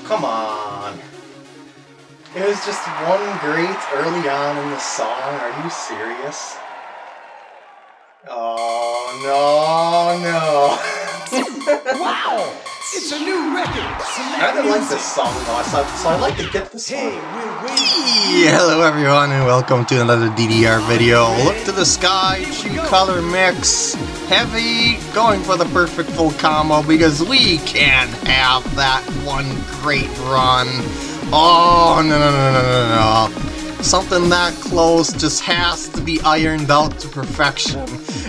come on. It was just one great early on in the song. Are you serious? Oh, no. Wow! It's a new record! I really like this song, though, so I'd like to get this one. Hello everyone and welcome to another DDR video. Look to the sky, true color mix, heavy, going for the perfect full combo because we can't have that one great run. Oh, no. Something that close just has to be ironed out to perfection.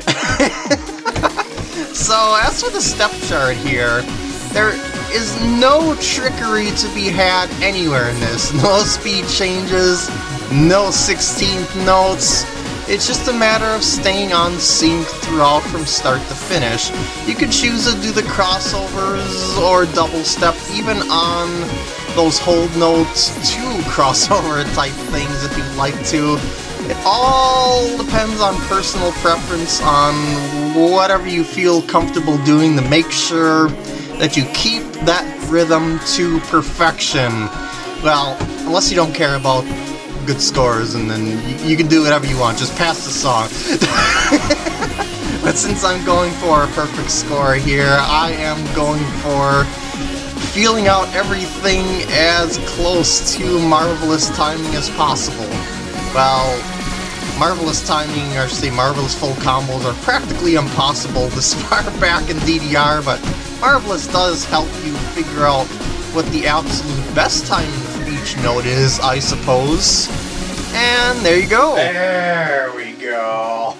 So as for the step chart here, there is no trickery to be had anywhere in this. No speed changes, no 16th notes. It's just a matter of staying on sync throughout from start to finish. You could choose to do the crossovers or double step even on those hold notes to crossover type things if you'd like to. It all depends on personal preference on whatever you feel comfortable doing to make sure that you keep that rhythm to perfection. Well, unless you don't care about good scores, and then you can do whatever you want, just pass the song. But since I'm going for a perfect score here, I am going for feeling out everything as close to marvelous timing as possible. Well, marvelous timing, or say marvelous full combos, are practically impossible this far back in DDR, but marvelous does help you figure out what the absolute best timing for each note is, I suppose. And there you go. There we go.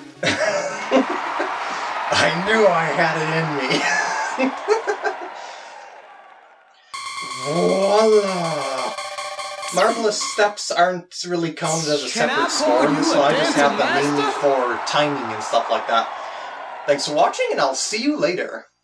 I knew I had it in me. Voila! Marvelous steps aren't really counted as a separate score, so I just have them mainly for timing and stuff like that. Thanks for watching, and I'll see you later.